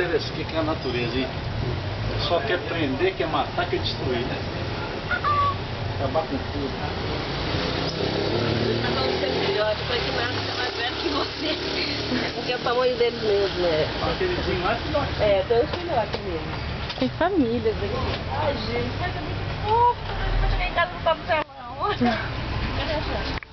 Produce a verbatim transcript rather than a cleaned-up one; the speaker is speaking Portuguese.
interessante, o que é a natureza, hein? Só quer prender, quer matar, quer destruir, né? Acabar com tudo. Tá falando que é filhote, foi que nada, tá mais velho que você. Porque é o tamanho deles mesmo, né? Aquelezinho lá é filhote. É, tem os filhotes mesmo. Tem famílias aqui. Ai, gente, mas é muito fofo. Quando eu chegar em casa, não tá no telão. Cadê a chave?